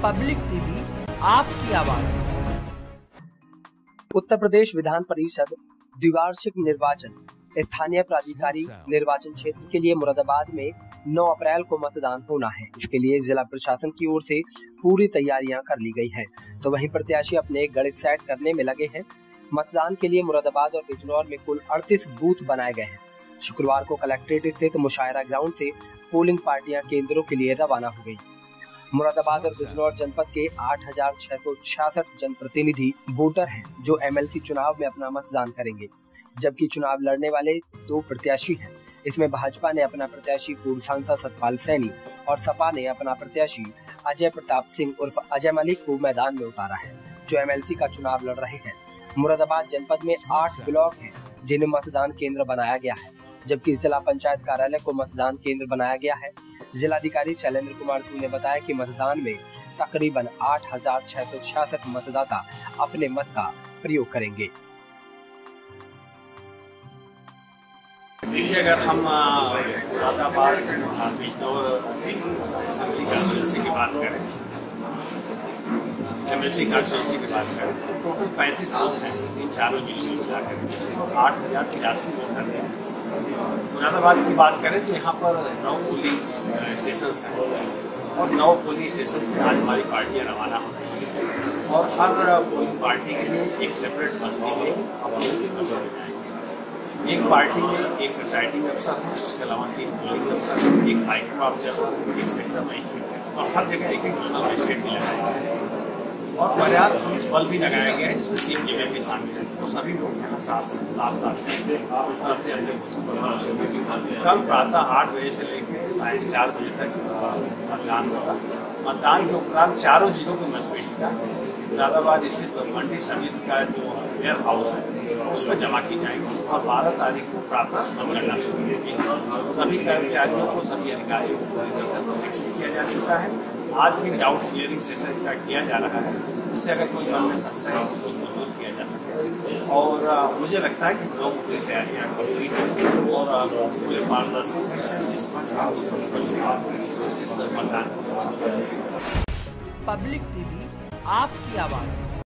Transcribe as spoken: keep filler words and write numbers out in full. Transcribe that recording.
Public TV आपकी आवाज। उत्तर प्रदेश विधान परिषद द्विवार्षिक निर्वाचन स्थानीय प्राधिकारी निर्वाचन क्षेत्र के लिए मुरादाबाद में नौ अप्रैल को मतदान होना है। इसके लिए जिला प्रशासन की ओर से पूरी तैयारियां कर ली गई हैं। तो वहीं प्रत्याशी अपने गणित सेट करने में लगे हैं। मतदान के लिए मुरादाबाद और बिजनौर में कुल अड़तीस बूथ बनाए गए हैं। शुक्रवार को कलेक्ट्रेट स्थित मुशायरा ग्राउंड से पोलिंग पार्टियां केंद्रों के लिए रवाना हो गई। मुरादाबाद और बिजनौर जनपद के आठ हजार छह सौ छियासठ जनप्रतिनिधि वोटर हैं जो एमएलसी चुनाव में अपना मतदान करेंगे, जबकि चुनाव लड़ने वाले दो प्रत्याशी हैं। इसमें भाजपा ने अपना प्रत्याशी पूर्व सांसद सतपाल सैनी और सपा ने अपना प्रत्याशी अजय प्रताप सिंह उर्फ अजय मलिक को मैदान में उतारा है, जो एमएलसी का चुनाव लड़ रहे हैं। मुरादाबाद जनपद में आठ ब्लॉक हैं जिन्हें मतदान केंद्र बनाया गया है, जबकि जिला पंचायत कार्यालय को मतदान केंद्र बनाया गया है। जिलाधिकारी शैलेंद्र कुमार सिंह ने बताया कि मतदान में तकरीबन आठ हजार छह सौ छियासठ मतदाता अपने मत का प्रयोग करेंगे। देखिए, अगर हम मुरादाबाद बिजनौर असेंबली कॉन्स्टिट्यूंसी की बात करें, एमएलसी कॉन्स्टिट्यूंसी की बात करें, तो टोटल पैंतीस बूथ हैं इन चारों जिलों में मिलाकर आठ हजार तिरासी वोटर हैं। मुरादाबाद की बात करें तो यहाँ पर नौ पोलिंग स्टेशन हैं और नौ पोलिंग स्टेशन पे आज हमारी पार्टियाँ रवाना हो रही हैं और हर पोलिंग पार्टी के लिए एक सेपरेट बस्ती में अपने मौजूद हैं। एक पार्टी में एक प्रिसाइडिंग अफसर है, उसके अलावा तीन पोलिंग अफसर हैं, एक हाईकोर्ट ऑब्जर्वर, एक सेक्टर मजिस्ट्रेट है और हर जगह एक एक जोनल मजिस्ट्रेट भी लगाया गया है और पर्याप्त पुलिस बल भी लगाया गया है, जिसमें सीट जगह भी शामिल है। तो सभी लोग यहाँ साथ साथ साथ और अपने अपने कल प्रातः आठ बजे से लेकर साढ़े चार बजे तक मतदान होगा। मतदान के उपरांत चारों जिलों की मतपेटिका मुरादाबाद स्थित मंडी समिति का जो वेयर हाउस है उसमें जमा की जाएगी और बारह तारीख को प्रातः मतगणना शुरू होगी। सभी कर्मचारियों को, सभी अधिकारियों को पूरी तरह से प्रशिक्षित किया जा चुका है। आज भी डाउट क्लियरिंग सेशन का किया जा रहा है, जिससे अगर कोई मन में संशय है तो उसको दूर किया जा सके। और आ, मुझे लगता है कि लोग पूरी तैयारियां कंप्लीट हैं और पूरे पारदर्शी पब्लिक टीवी आपकी आवाज।